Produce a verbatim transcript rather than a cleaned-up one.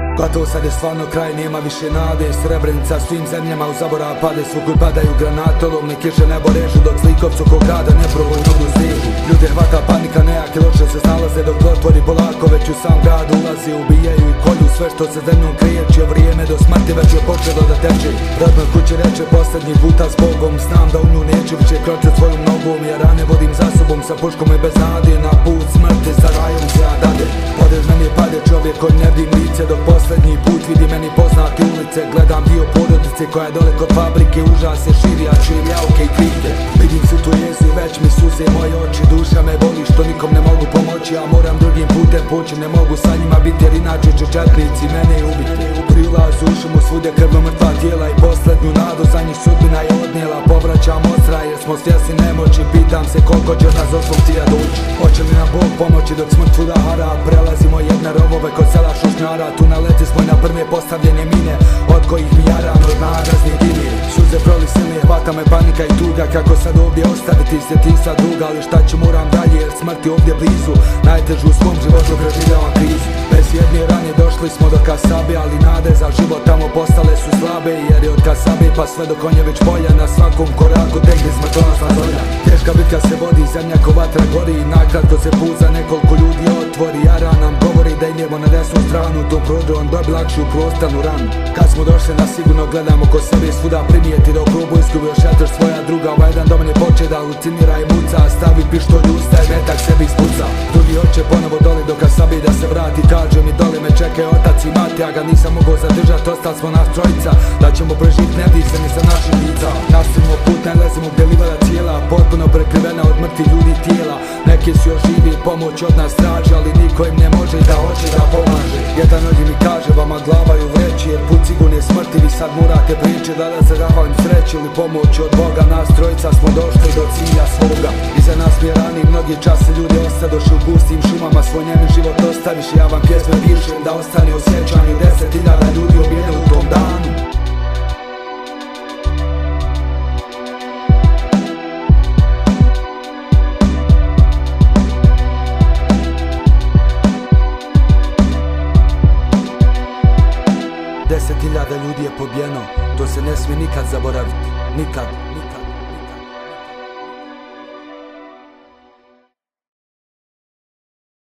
Gotovo sad je stvarno kraj, nema više nade. Srebrenica svim zemljama u zaborav pade. Svugdje padaju granate, olovne kiše nebo režu, dok zlikovcu ko grada neprobojno odu stižu. Ljude hvata panika, nejaki loše se snalaze, dok otvori polako već u sam grad ulazi. Ubijaju i kolju sve što se zemljom krije, čije vrijeme do smrti već je počelo da teče. Rodnoj kući reče posljednji puta s Bogom, znam da u nju neću više kročit svojom nogom. Ja rane vodim za sobom sa puškom i bez nade, na put smrti sa rajom se ja dade. Pored meni pade čovjek koji ne vidim lice, dok posljednji put vidi meni poznate ulice. Gledam dio porodice koja je dole kod fabrike, užas se širi, a čujem jauke i krike. Vidim svu tu jezu i već mi suze moje oči, duša me boli što nikom ne mogu pomoći. Ja moram drugim putem poći, ne mogu sa njima biti jer inače će četnici mene ubiti. Pri ulazu u šumu svudje krvno mrtva tijela i posljednju nadu za njih sudbina je odnijela. Povraćam ostra jer smo svjesni nemoći, pitam se koliko će nas doslovcija doći. Hoće li nam Bog pomoći dok smrt svuda hara? Prelazimo jedne rovove kod sela Šušnjara, tu naleti smo na prve postavljene mine, od kojih mi jaram od nagaznih dini. Suze proli silne, hvata me panika i tuga, kako sad ovdje ostaviti se ti sad druga. Ali šta ću moram dalje jer smrt je ovdje blizu, najtežu u svom životu preživljavam krizu. Bez jedne rane došli smo do Kasabe, ali nade za život tamo postale su slabe. Jer je od Kasabe pa sve do Konjević polja, na svakom koraku tegli smrtonosna zolja. Teška bitka se vodi, zemlja ko vatra gori, nakratko se put za nekoliko ljudi otvori. Jara nam govori da idemo na desnu stranu, tom prodorom dobi lakšu prostanu ranu. Kad smo došli na sigurno gledamo ko sebe svuda primijeti, da u klubu izgubio šetor svoja druga. Ovaj jedan do mene poče da halucinira i muca, stavi pištolj u usta i metak sebi ispuca. Drugi hoće ponovo doli do Kasabe da se vrati, kaže mi dole me čekaju otac i mati. Ja ga nisam mogao zadržat, ostali smo nas trojica, da ćemo preživit ne di se ni sa naših lica. Nastavimo put, ne lezimo gdje livada cijela, potpuno prekrivena od mrtvih ljudi tijela. Neki su još živi, pomoć od nas traže, ali niko im ne može i da hoće da pomaže. Jedan od njih mi kaže, vama glava je u vreći, jer put sigurno je smrti, vi sad morate priče. Da da se zahvalim sreći ili pomoć od Boga, nas trojica smo došli do cilja svoga. Iza nas mi je rani mnogi čas, ljudi ostadoši u gustim šumama, svoj njemi život ostaviš. Ja vam pjesme pišem da ostane u sjećanju, deset hiljada ljudi ubijeno u tom danu. Deset hiljada ljudi je pobijeno, to se ne smije nikad zaboraviti, nikad.